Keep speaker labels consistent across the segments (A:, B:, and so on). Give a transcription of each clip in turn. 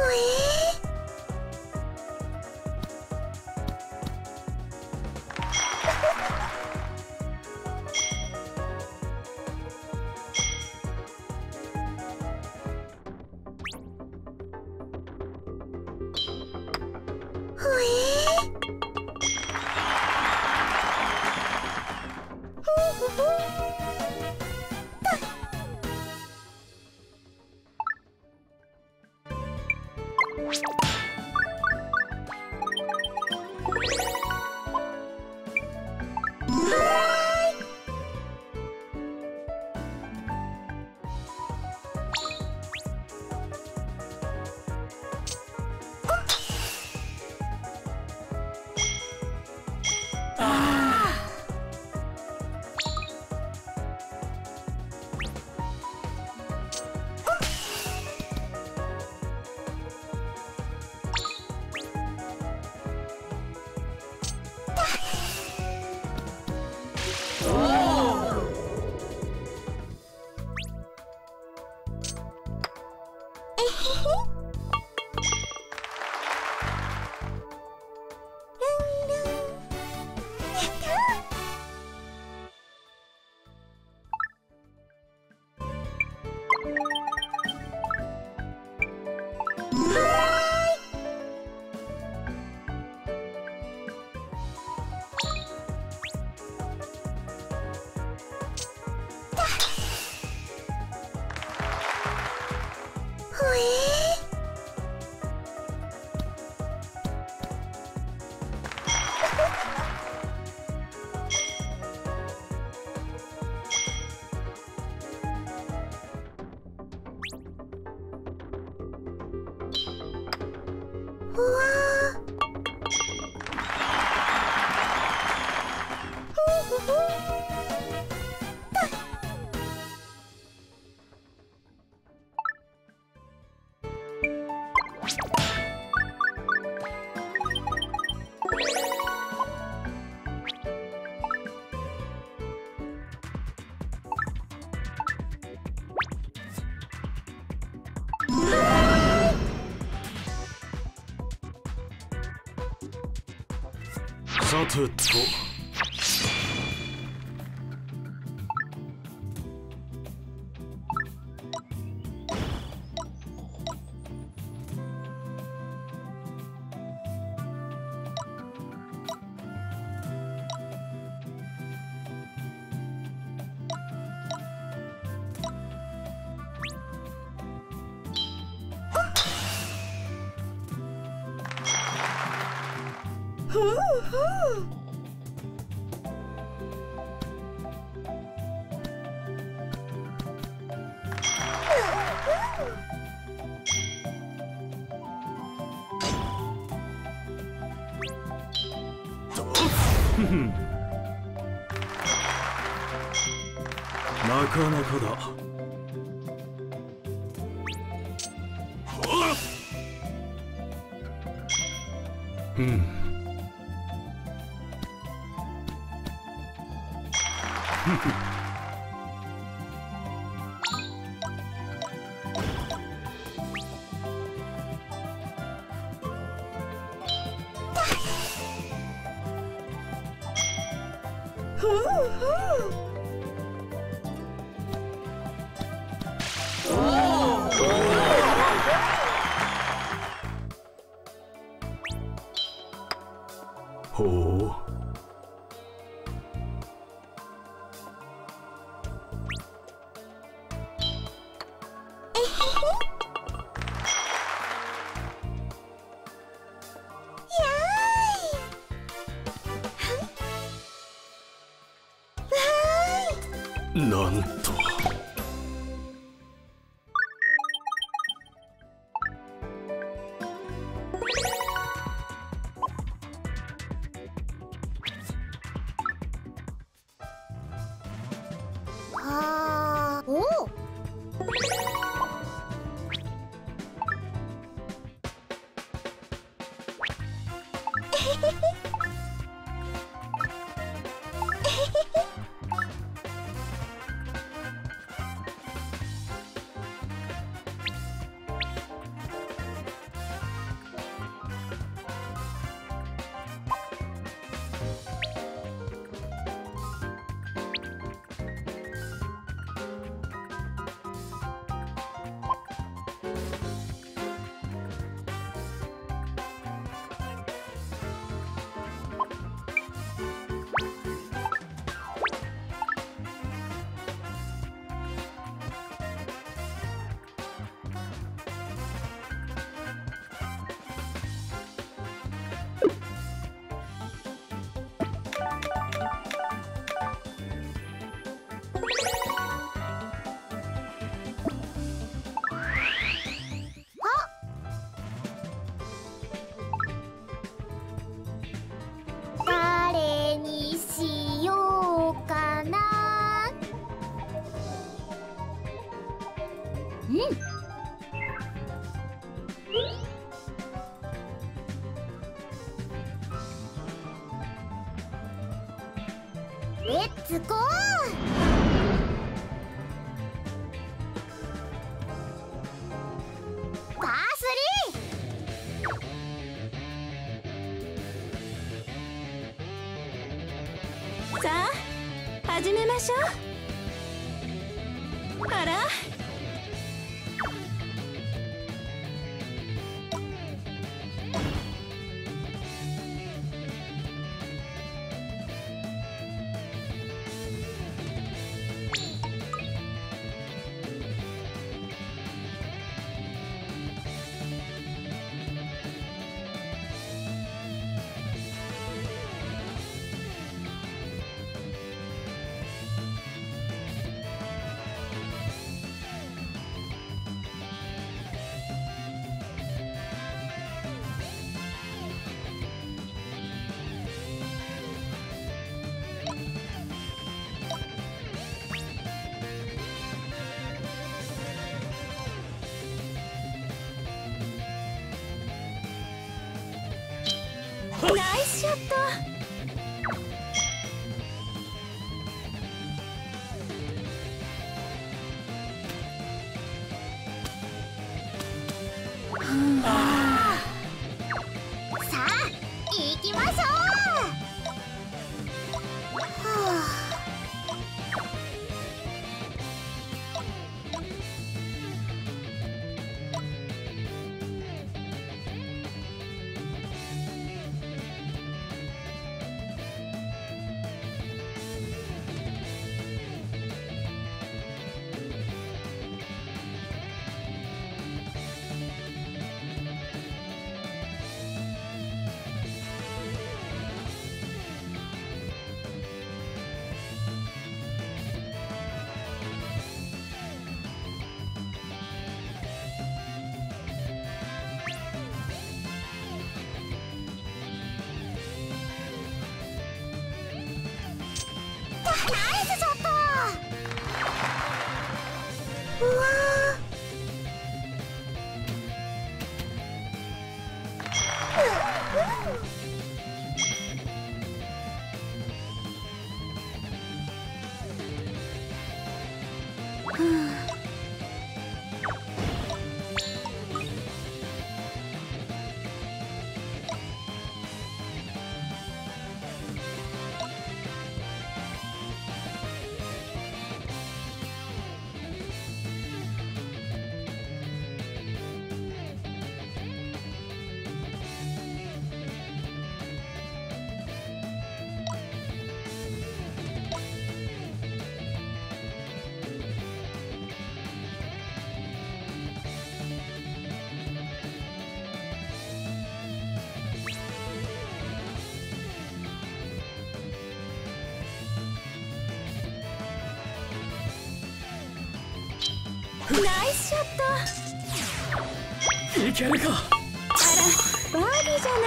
A: さてと。なかなかだ。ほう。なんと。
B: レッツゴー。パー3。さあ始めましょう。あら、ナイスショット。さあ行きましょう。ナイスショット。うわナイスショット。
A: いけるか。
B: あら、バーディーじゃない。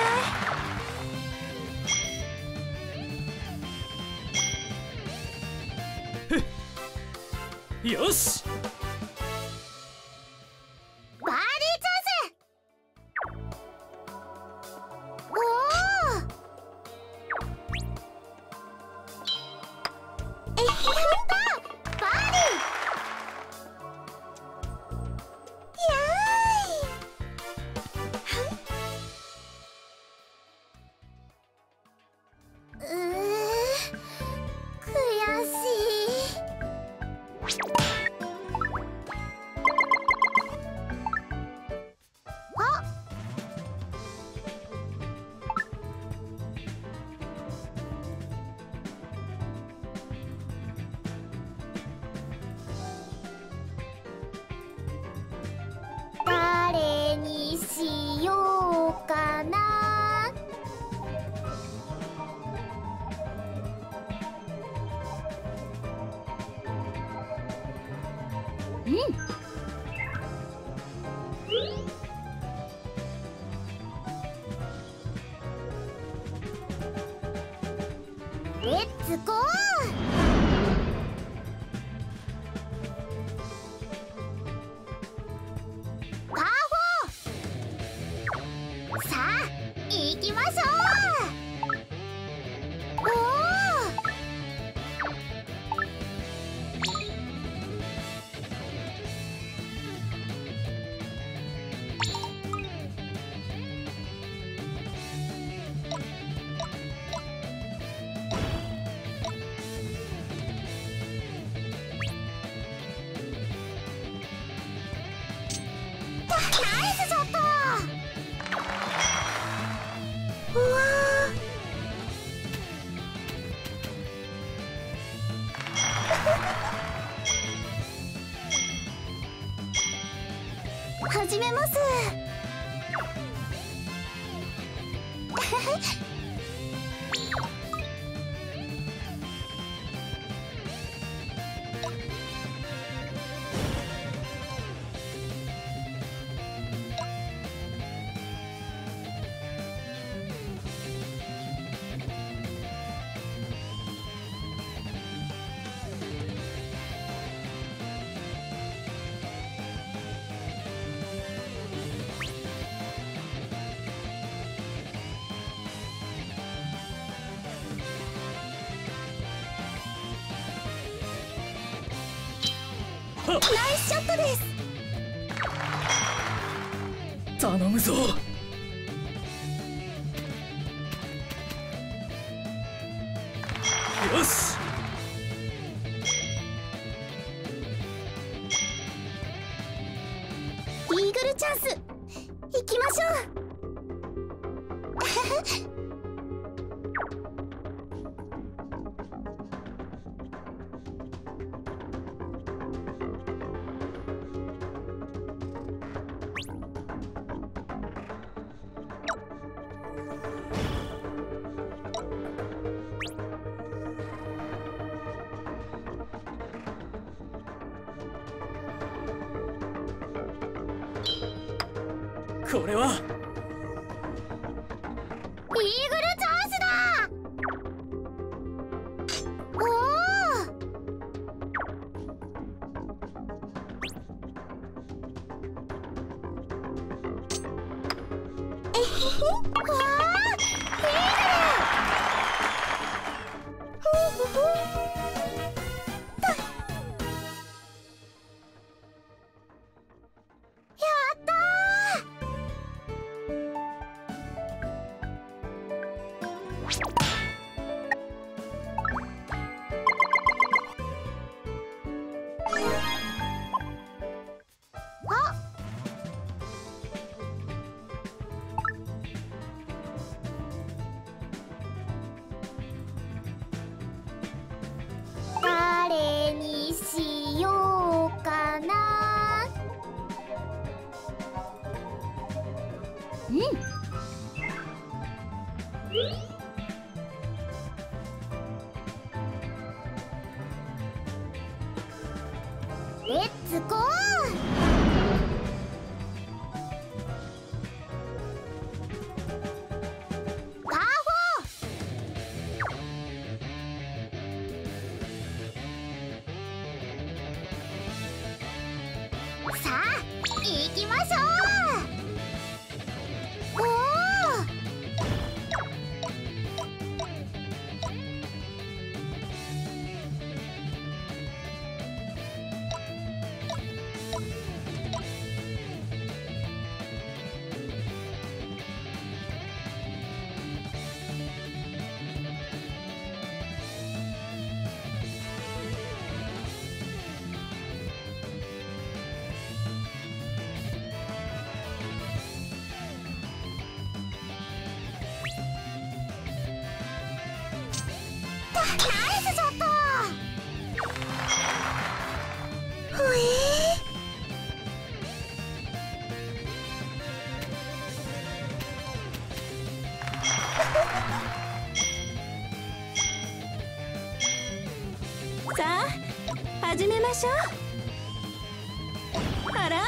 A: よし。
B: バーディーチャンス。おお。やったバーディー。やーい。悔しい。あ、誰にしようかな。うん。レッツゴー。パー4。さあ行きましょう。おお。 始めます。ナイスショットです。
C: 頼むぞ。よし。
B: イーグルチャンス、行きましょう。
C: これは
B: イーグルチャンスだ。おお。えへへ。わあ、イーグル。ふふふ。やった誰にしようかな。うん。レッツゴー。パー4。さあ行きましょう。おお。ナイスショット。ほえー。さあ始めましょう。あら。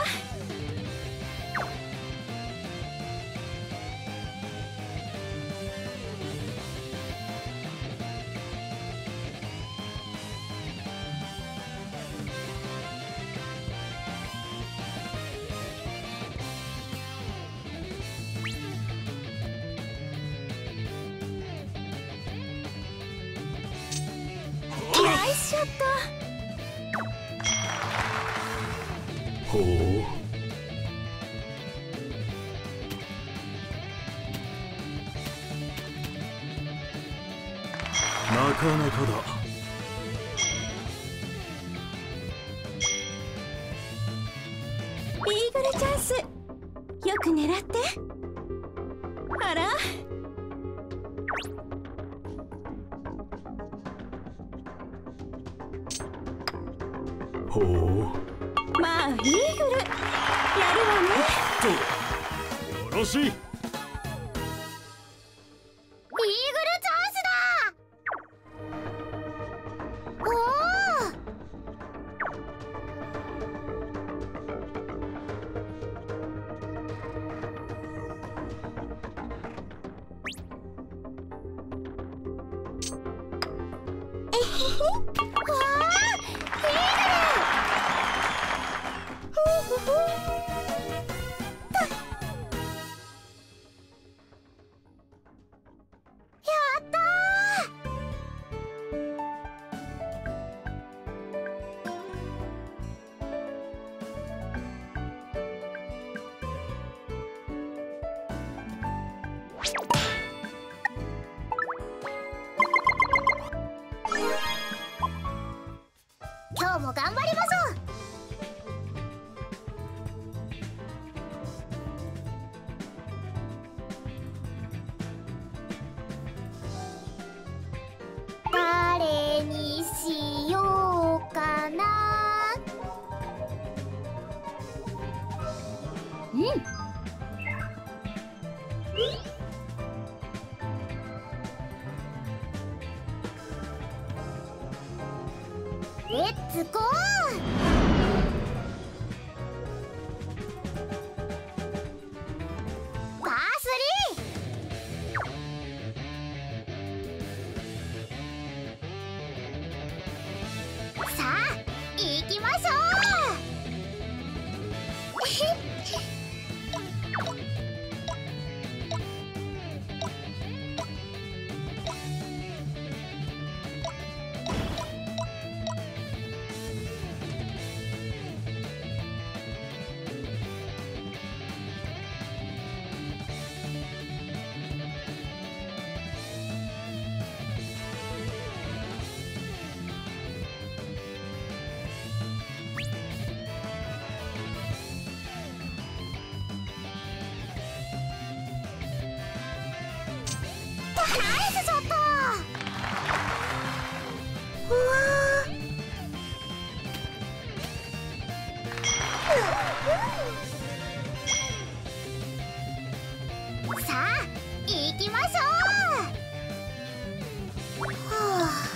B: ナイスショット。
A: ほう。なかなかだ。
B: イーグルチャンス、よく狙って。あら。
A: ほう。
B: まあイーグル。 やるわね。
A: よろしい。
B: イーグルチャンスだ。おお。えへへ。わあ、イーグル。ふふふ。やった今日も頑張りましょう。誰にしようかな。うん。レッツゴー。パー3。さあ行きましょう。ナイスショット。うわー。さあ行きましょう。はあ。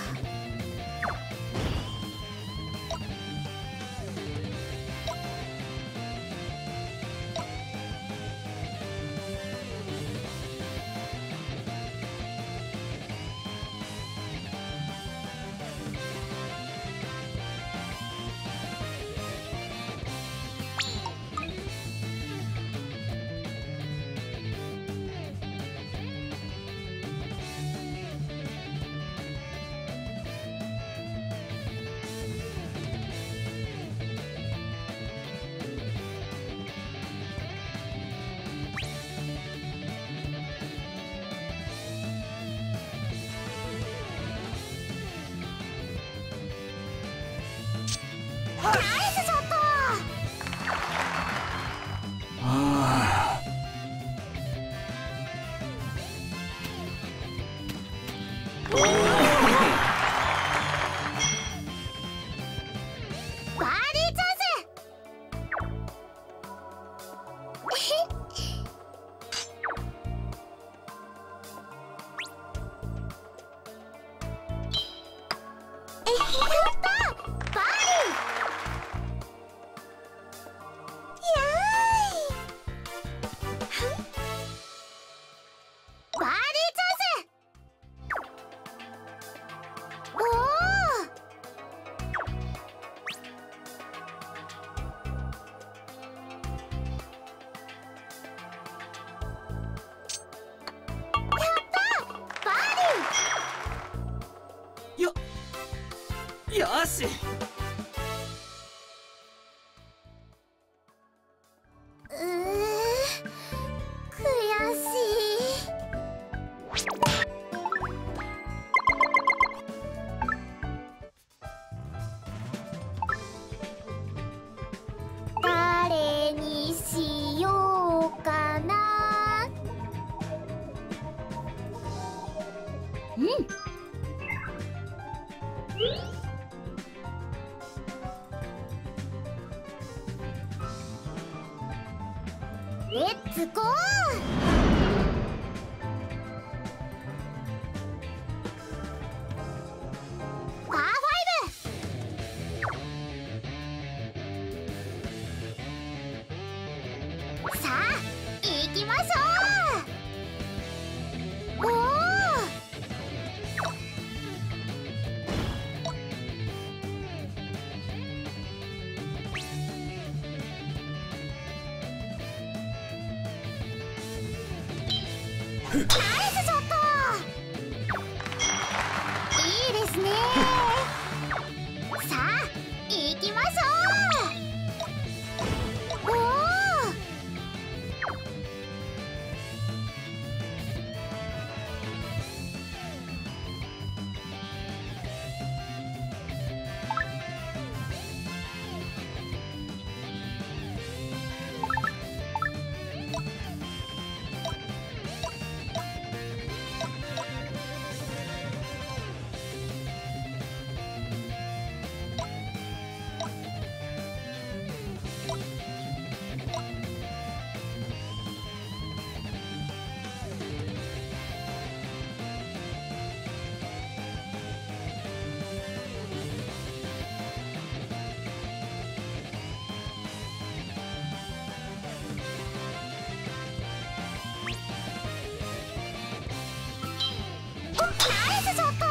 B: ナイスショット。バーディーチャンス。やったバーディー。やーい。バーディーチャンス。おお。やったバーディー。
C: よし。
B: 悔しい。誰にしようかな。うん。 レッツゴー。パー5。さあ行きましょう。おお、ナイスショット。いいですね。さあ行きましょう。おお、ナイスショット。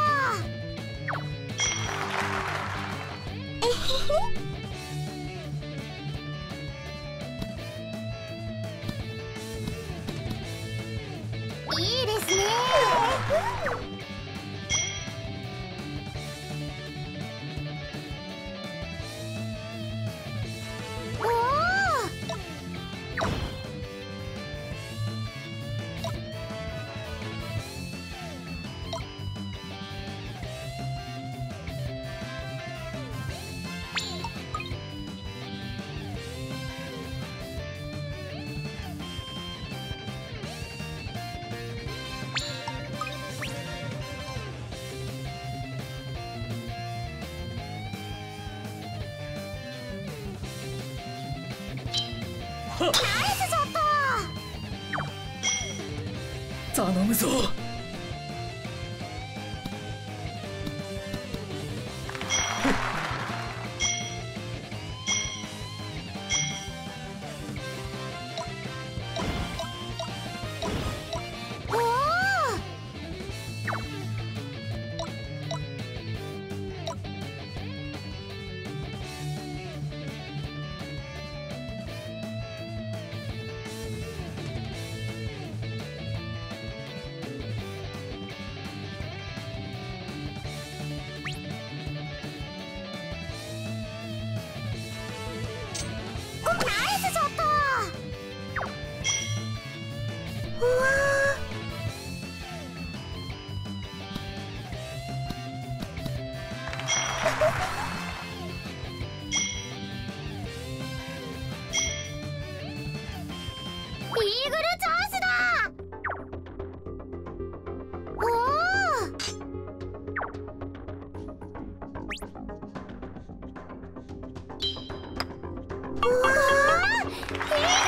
B: えへへ、いいですね。おお、ナイスショット。
C: 頼むぞ。
B: おお、ナイスショット。うわー、イーグルチャンスだ。おお、うわー、イーグル。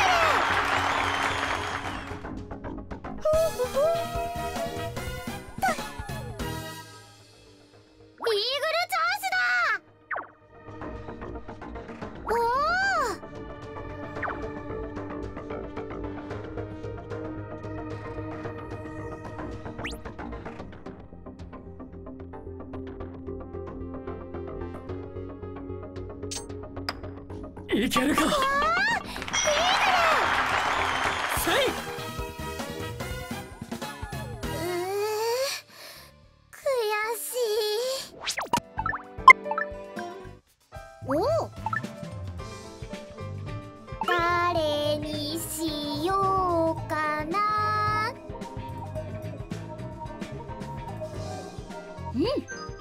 B: ふふふ、イーグルチャンスだ。おお、
C: いけるか。せい。
B: 悔しい。おお、誰にしようかな。うん、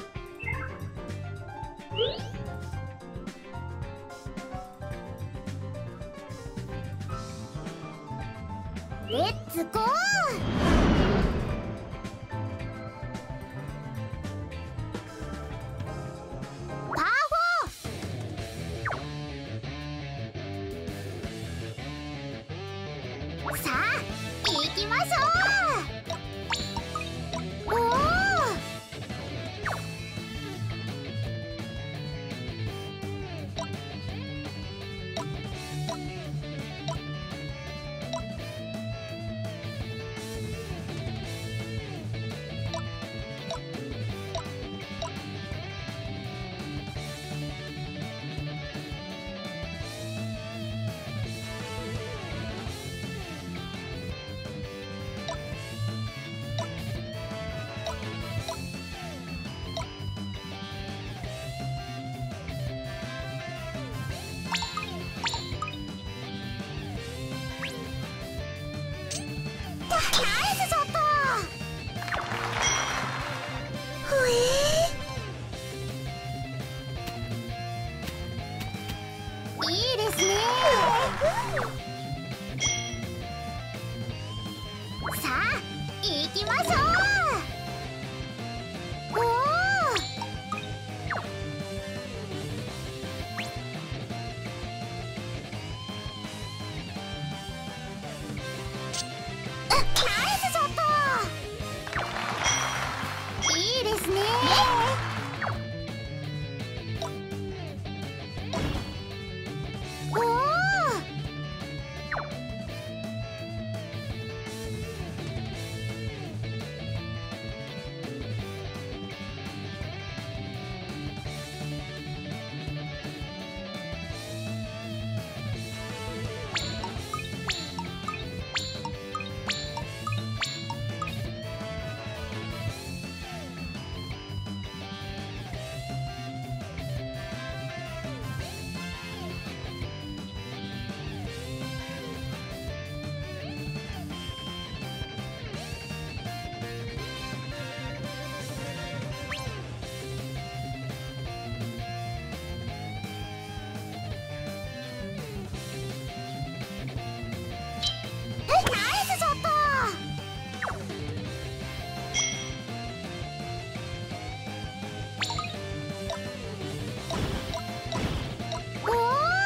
B: レッツゴー。パー4。 さあ行きましょう。おお、ナイスショット。ほえー、いいですね。さあ行きましょう。おお、ナイスショット。いいですね。おお、ナイスショット。おお、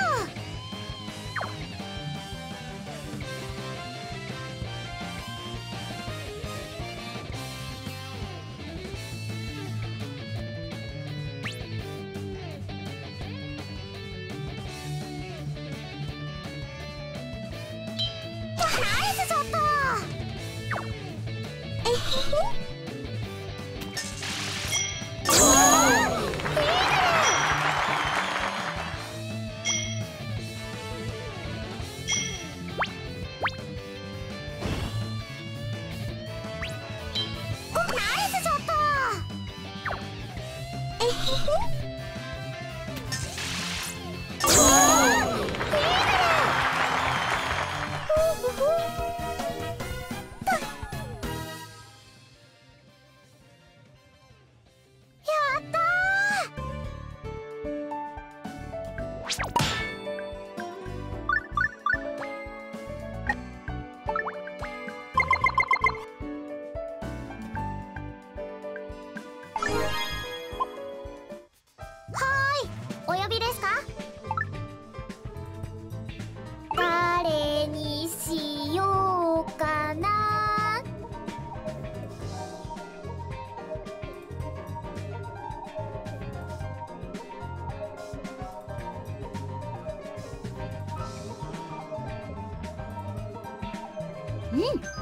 B: ナイスショット。えへへ。おお、いいね。ナイスショット。えへへ。おお、いいね。やったー。はーい、お呼びですか？誰にしようかな。うん。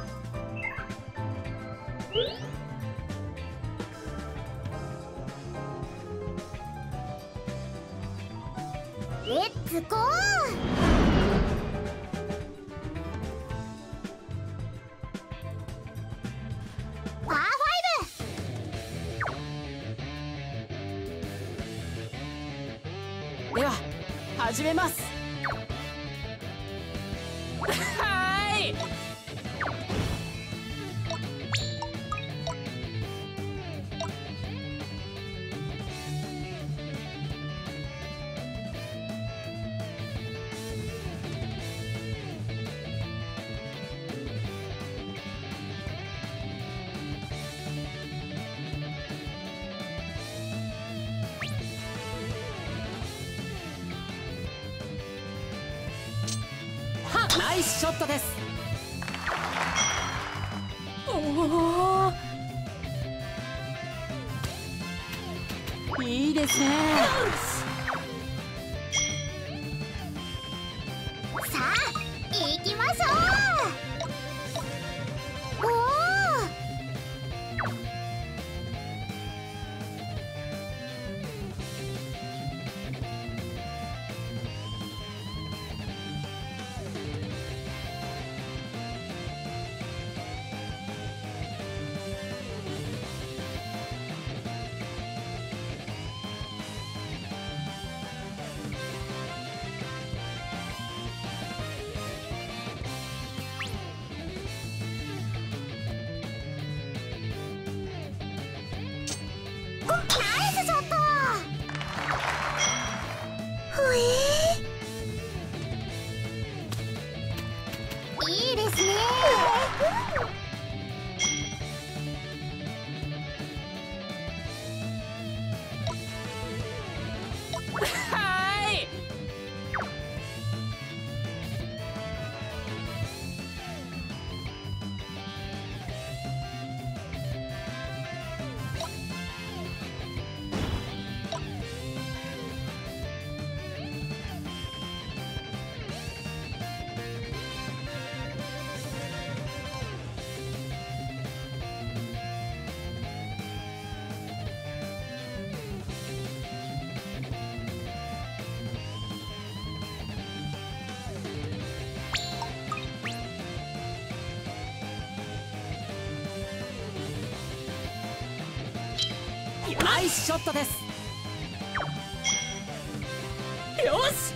B: レッツゴー。パー5。
C: では始めます。はーい。ナイスショットです。 お、いいですね。
B: さあ行きましょう。おお。ナイスショット。ほえー、いいですね。
C: はい。ナイスショットです。よし。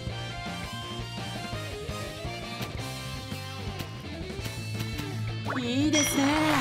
C: いいですね。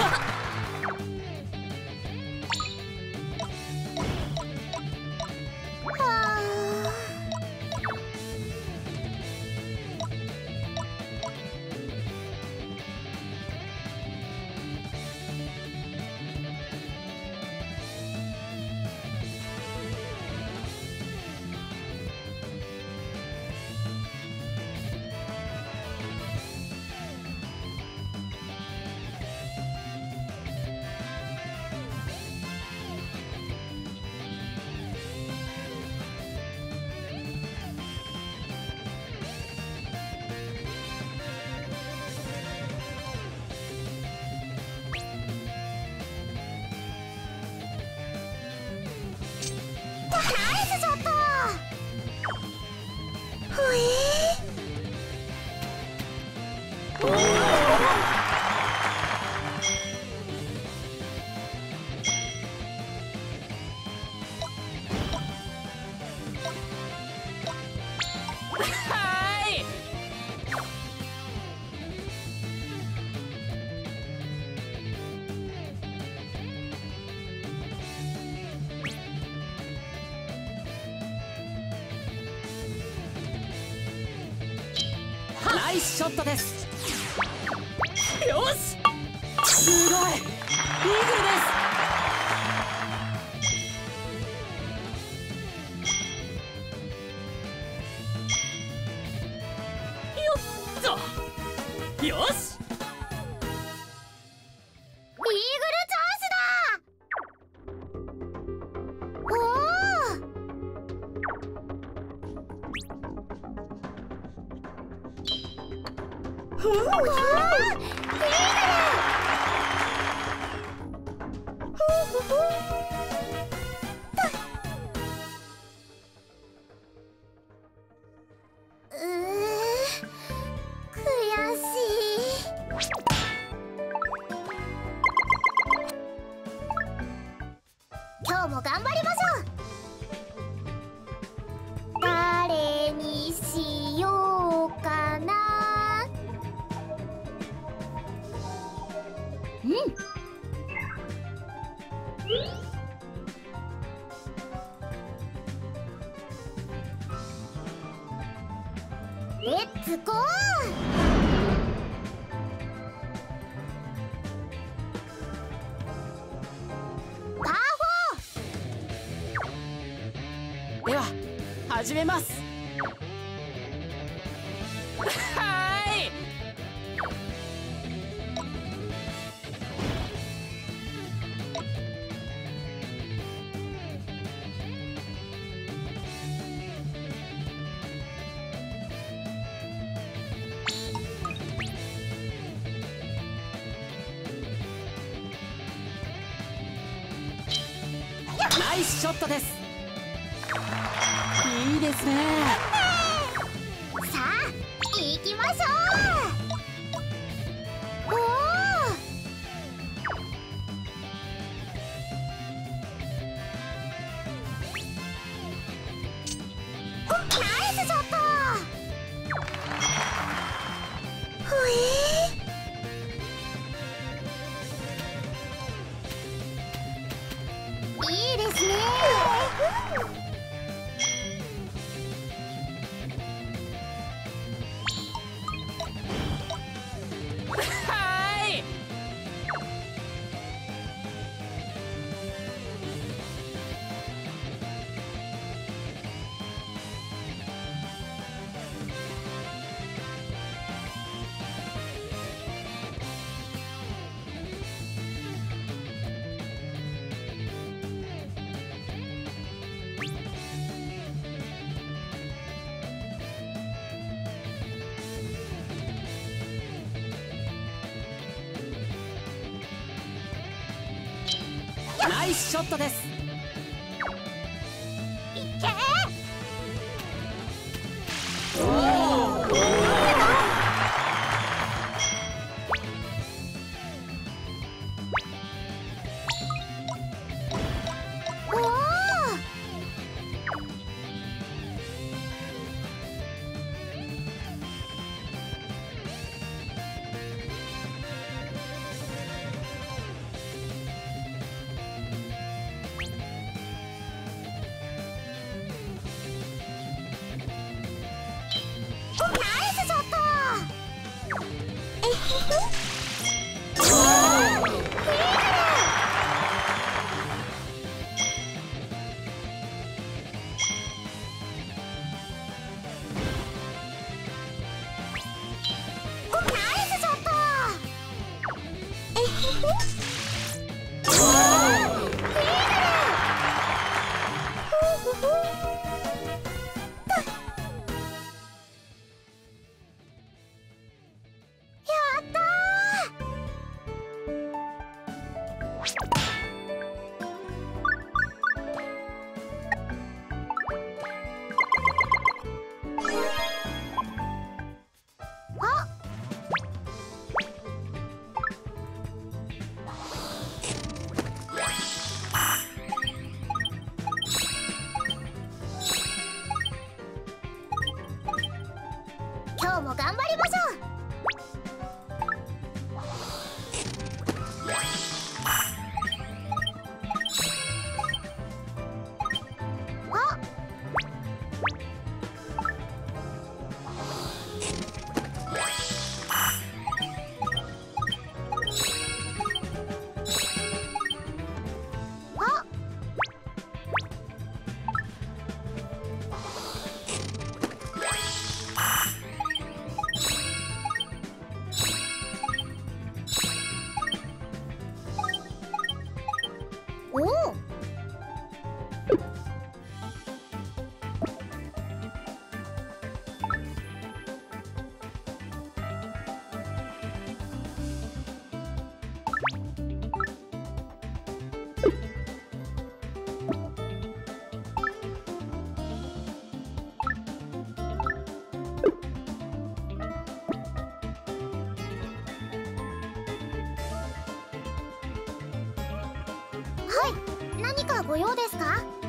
B: ナイスショット。ほえー。
C: はい。ナイスショットです。よし。すごい。イーグルです。よっと。よし。
B: イーグルチャンスだ。おお。うわー、イーグル。悔しい。今日も頑張りましょう。誰にしようかな。うん。レッツゴー。パー4。
C: では始めます。はい。 ナイスショットです。いいですね。
B: さあ行きましょう。おお、ナイスショット。ほえー、いいですね。
C: はい。ナイスショットです。
B: いけー。おお、ナイスショット。えへへ。おお、フィール。ナイスショット。えへへ。おお、フィール。ふふふ。やったー。あ、今日も頑張りましょう。あ、あ、おお。はい、何かご用ですか？